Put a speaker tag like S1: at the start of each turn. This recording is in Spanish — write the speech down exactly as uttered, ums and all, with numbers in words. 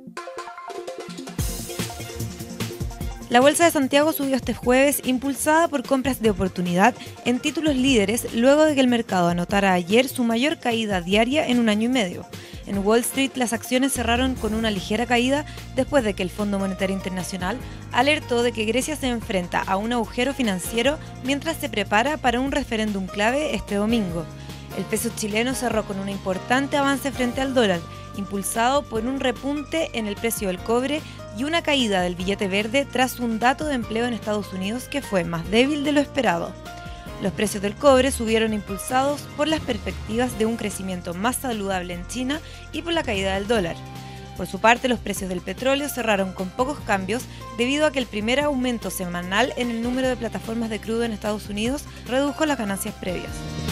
S1: La Bolsa de Santiago subió este jueves impulsada por compras de oportunidad en títulos líderes luego de que el mercado anotara ayer su mayor caída diaria en un año y medio. En Wall Street las acciones cerraron con una ligera caída después de que el Fondo Monetario Internacional alertó de que Grecia se enfrenta a un agujero financiero mientras se prepara para un referéndum clave este domingo. El peso chileno cerró con un importante avance frente al dólar, impulsado por un repunte en el precio del cobre y una caída del billete verde tras un dato de empleo en Estados Unidos que fue más débil de lo esperado. Los precios del cobre subieron impulsados por las perspectivas de un crecimiento más saludable en China y por la caída del dólar. Por su parte, los precios del petróleo cerraron con pocos cambios debido a que el primer aumento semanal en el número de plataformas de crudo en Estados Unidos redujo las ganancias previas.